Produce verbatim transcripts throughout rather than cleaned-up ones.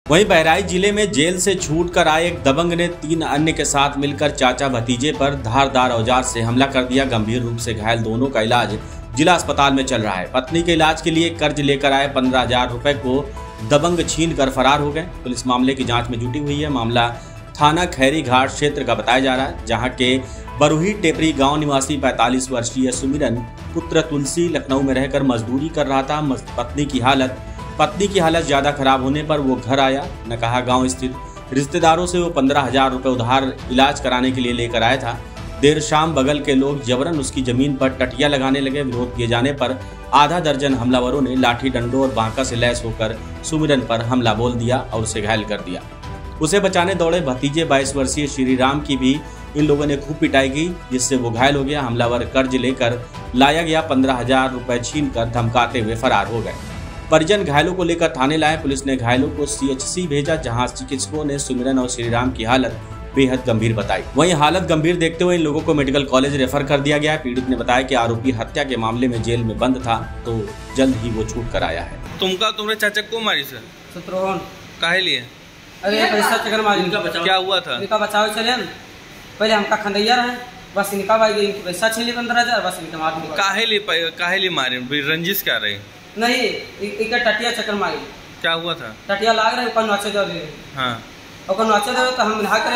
वहीं बहराइच जिले में जेल से छूट कर आए एक दबंग ने तीन अन्य के साथ मिलकर चाचा भतीजे पर धारदार औजार से हमला कर दिया। गंभीर रूप से घायल दोनों का इलाज जिला अस्पताल में चल रहा है। पत्नी के इलाज के लिए कर्ज लेकर आए पंद्रह हजार रुपए को दबंग छीन कर फरार हो गए। पुलिस मामले की जांच में जुटी हुई है। मामला थाना खैरी घाट क्षेत्र का बताया जा रहा है, जहां के बरुही टेपरी गांव निवासी पैंतालीस वर्षीय सुमिरन पुत्र तुलसी लखनऊ में रहकर मजदूरी कर रहा था। पत्नी की हालत पत्नी की हालत ज्यादा खराब होने पर वो घर आया। न कहा गांव स्थित रिश्तेदारों से वो पंद्रह हजार रुपए उधार इलाज कराने के लिए लेकर आया था। देर शाम बगल के लोग जबरन उसकी जमीन पर टटिया लगाने लगे। विरोध किए जाने पर आधा दर्जन हमलावरों ने लाठी डंडों और बांका से लैस होकर सुमिरन पर हमला बोल दिया और उसे घायल कर दिया। उसे बचाने दौड़े भतीजे बाईस वर्षीय श्रीराम की भी इन लोगों ने खूब पिटाई की, जिससे वो घायल हो गया। हमलावर कर्ज लेकर लाया गया पंद्रह हजार रुपए छीन कर धमकाते हुए फरार हो गए। परिजन घायलों को लेकर थाने लाए। पुलिस ने घायलों को सीएचसी भेजा, जहां चिकित्सकों ने सुमिरन और श्रीराम की हालत बेहद गंभीर बताई। वहीं हालत गंभीर देखते हुए इन लोगों को मेडिकल कॉलेज रेफर कर दिया गया है। पीड़ित ने बताया कि आरोपी हत्या के मामले में जेल में बंद था, तो जल्द ही वो छूट कर आया है। तुमका तुम्हारे चाचा को मारी सर सत्रोहन काहे लिए? अरे पैसा चक्कर मारी। इनका बचाव क्या हुआ था? इनका बचाव चले न पहले हमका खंदैया रहे, बस इनका भाई गई पैसा छीन पंद्रह हजार बस इनका मार दिया। काहे लिए काहे लिए मारे? रंजिश क्या रही? नहीं, इनका टटिया चक्कर मारी। क्या हुआ था? टटिया लाग रहे ऊपर नौचे दौड़ रहे। हाँ ऊपर नौचे दौड़े तो हम नहा करे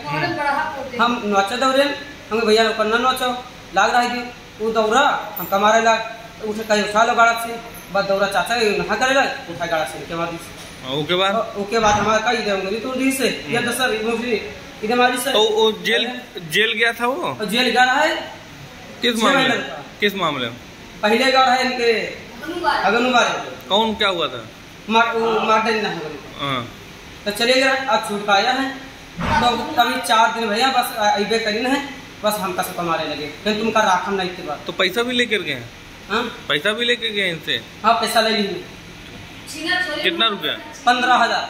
लगे। हम नौचे दौड़े हम भैया ऊपर न नौचो लाग रहा है कि वो दौड़ा हम कमारे लाग उठे कहीं उठा लो गाड़ा से बस दौड़ा चाचा नहा करे लगे उठा गाड़ा से। के बाद ओके बाद ओके बाद हमारा कई देंगे तो दी से या दस सर इधर हमारी सर। तो वो जेल जेल गया था वो? जेल गया रहा है। किस मामले किस मामले में? पहले गया रहा है इनके अगनुबार। कौन क्या हुआ था? मार वो मार देना हाँ तो चले गए। अब छूट पाया है तो अभी चार दिन भैया बस अबे करीन है, बस हम कस मारे लगे फिर तुमका राखम नहीं के बाद। तो पैसा भी लेकर गए? हाँ पैसा भी लेकर गए इनसे? हाँ पैसा ले ली। कितना रुपया? पंद्रह हजार।